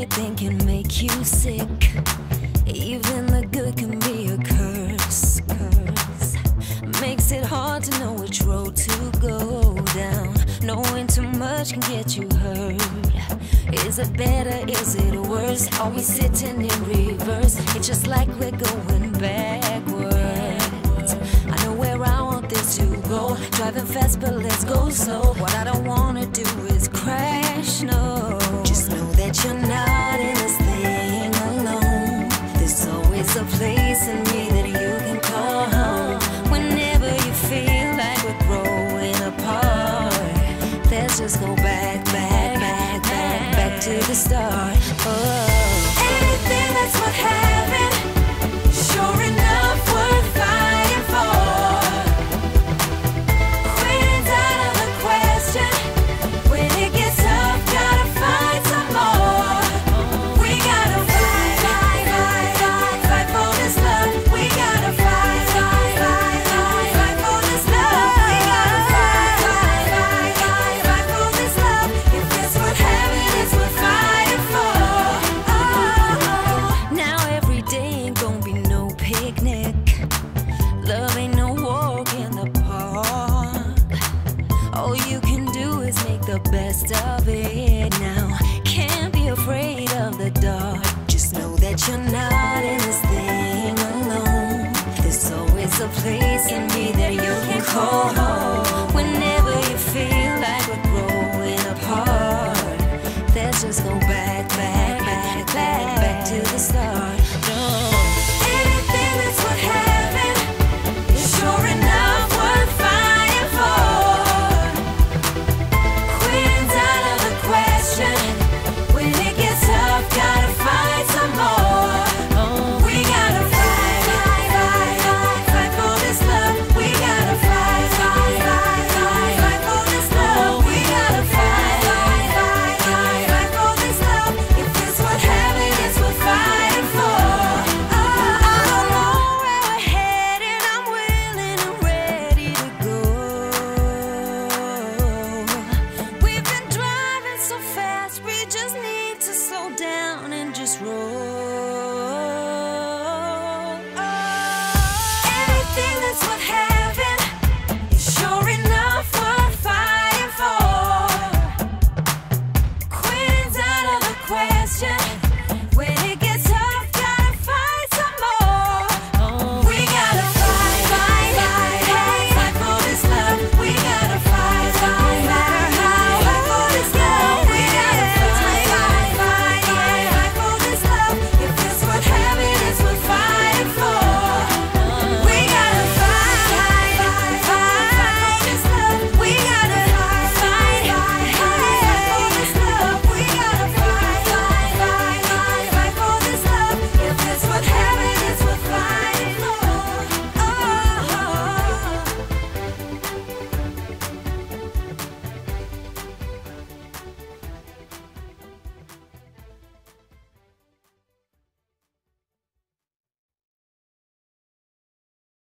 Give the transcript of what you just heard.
anything can make you sick. Even the good can be a curse. Makes it hard to know which road to go down. Knowing too much can get you hurt. Is it better, is it worse? Are we sitting in reverse? It's just like we're going backwards. I know where I want this to go. Driving fast, but let's go slow. What I don't wanna do is crash, no. Just know that you're not in this thing alone. There's always a place in me that you can call home. Whenever you feel like we're growing apart, let's just go back to the start. Oh. Anything that's worth having, sure enough worth fighting for. Quitting's out of the question. When it gets tough, gotta find some more. We gotta fight for this love. We gotta fight for this love. We gotta fight for this love. If it's worth having, it's worth fighting for. Oh. Now every day ain't gonna be no picnic. Love ain't no walk in the park. All you can do is make the best of it now. Can't be afraid of the dark. Just know that you're not in this thing alone. There's always a place in me that you can call home.